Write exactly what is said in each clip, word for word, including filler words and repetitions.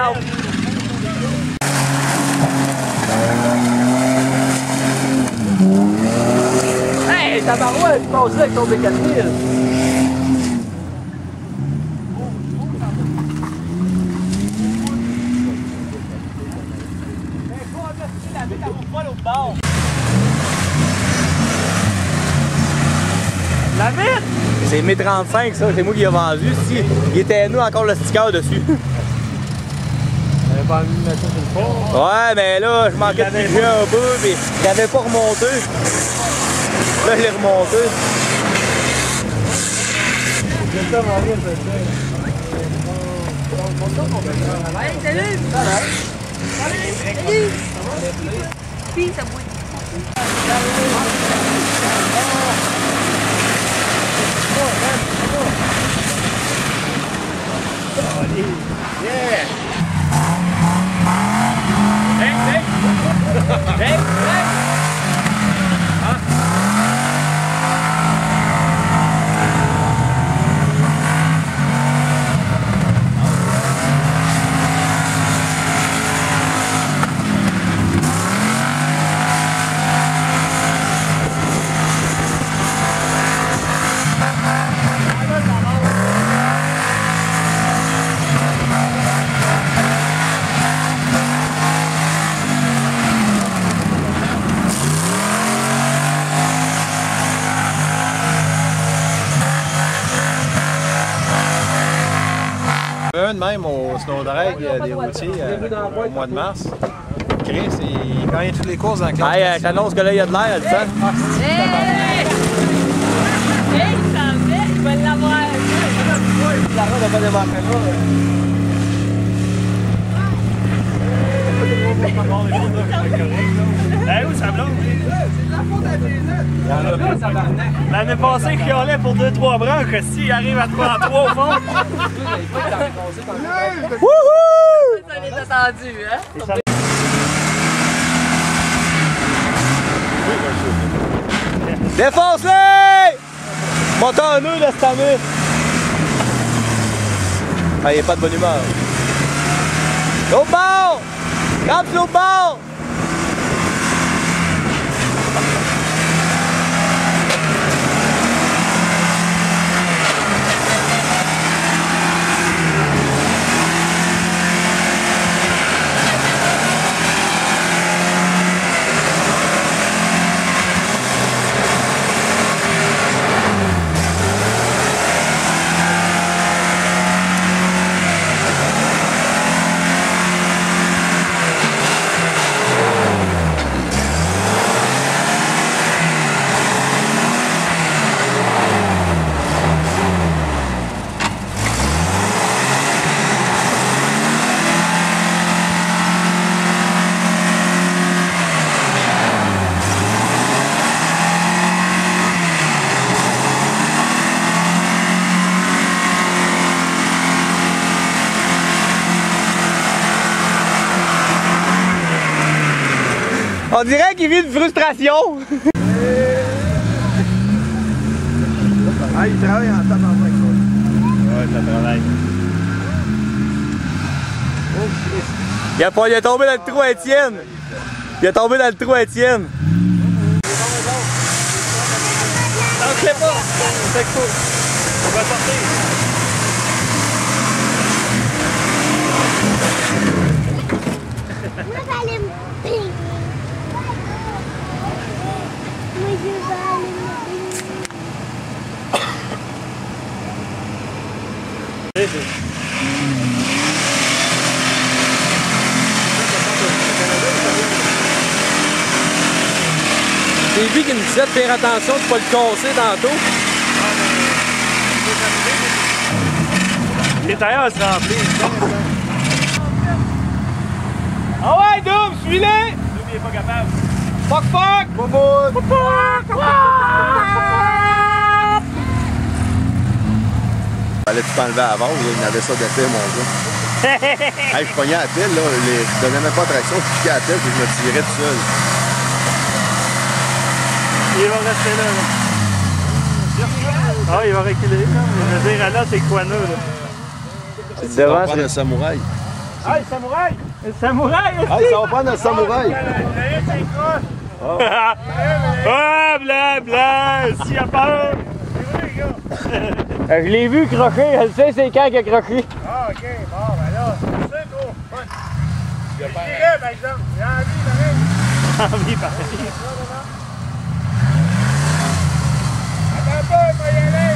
exemple. Hey, tabarouette, tu passes là avec ton B quatre mille. La vitre! C'est mes trente-cinq, ça, c'est moi qui l'ai vendu. Si, il était nous encore le sticker dessus. Pas envie de mettre ça sur le fond. Ouais, mais là, je manquais de budget un peu, puis il n'avait pas remonté. Là, je l'ai remonté. C'est ça, mon gars, c'est ça. Allez, salut! Salut! Salut! Puis, ça bouille. Yeah! Hey, hey! Hey, hey! Hein? Un de même au Snowdrag des routiers euh, au mois de mars. Chris, il gagne toutes les courses dans la classe. Hey, je t'annonce que là, il y a de l'air, elle le sent. Hey! Hey, il s'en fait, il va l'avoir. La route n'a pas démarré là. Eh où ça blonde? L'année passée, il chialait pour deux trois branches, que s'il arrive à trois en trois au fond. Wouhou! Ça l'est attendu, hein? Défonce-les! Montant un nœud de cette année. Ah, il n'est pas de bonne humeur. L'autre bord! Rentre l'autre bord! On dirait qu'il vit de frustration. Ah, il travaille en temps avec ça. Ouais, ça travaille. Il a, pas, il a tombé dans le trou à Étienne. Il a tombé dans le trou à Étienne. Lâchez pas! C'est cool. On va sortir. Moi, j'allais me pincer. Moi, je vais aller me pincer. C'est lui qui me disait de faire attention de ne pas le casser tantôt. L'intérieur se remplit. Ah ouais, Doom, suis-les! Doom, il est pas capable. Fuck, fuck! Bobo! Fallait-tu t'enlever à la vase, il y avait ça d'effet, mon gars. Hey, je pognais à la pile, là, les... je donnais même pas de traction, je piquais à la pile, puis je me tirais tout seul. Il va rester là, là. Ah, il va reculer, là. Je veux dire, là, c'est quoi, nous, là? C'est devant, c'est le samouraï. Ah, le samouraï! Le samouraï! Hey, ça va prendre le samouraï! Oh. Ah, blanc, blanc! Si à peur! Je l'ai vu crocher, je sais c'est quand qu'il a croché. Ah, ok, bon, ben là, c'est gros. Je dirais, par exemple, j'ai envie, pareil. Envie, pareil. Attends pas, il va y aller.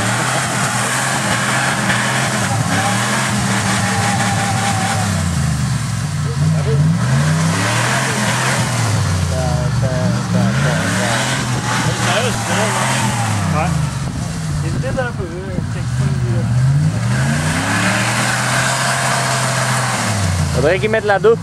Ouais. Hésitez un peu, Faudrait qu'ils mettent la douche.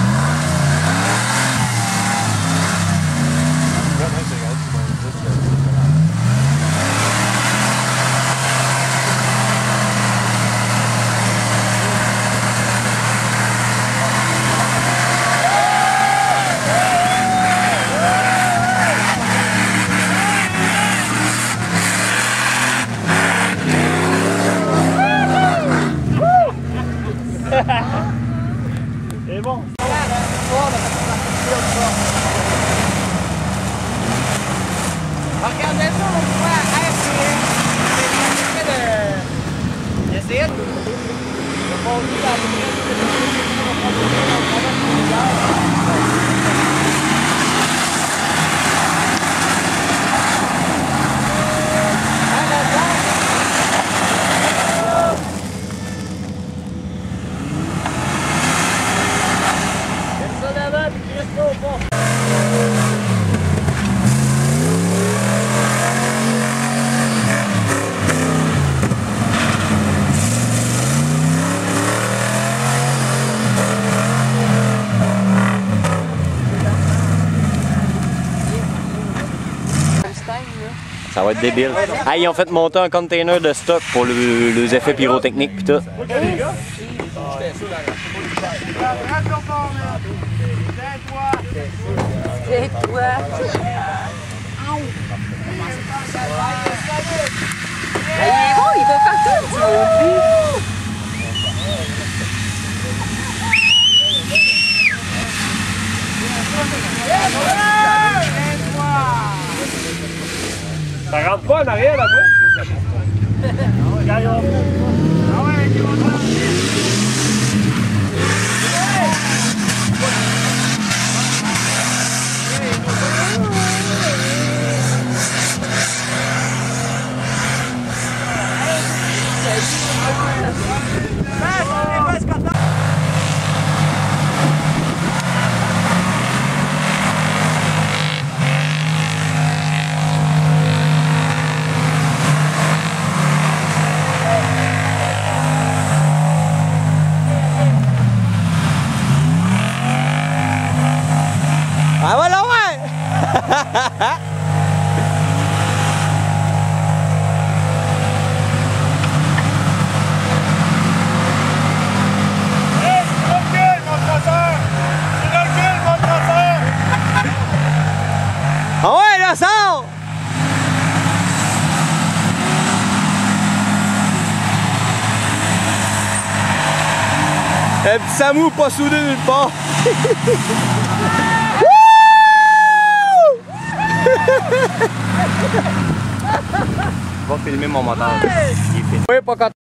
C'est bon. Regardez ça, on voit R P M. C'est de... J'essayais de... de fonder la Ça va être débile. Ah, ils ont fait monter un container de stock pour le, les effets pyrotechniques pis tout. C'est quoi? Il est bon, il va partout, tu Ça rentre pas en arrière là-bas? Ah ouais, Ah voilà, ouais! hey, c'est dans le gueule, mon traceur! C'est dans le gueule, mon traceur! Ah ouais, là, sort! Un petit Samou pas soudé nulle part. Je vais filmer mon moteur. Il est fait. Oui, pas quand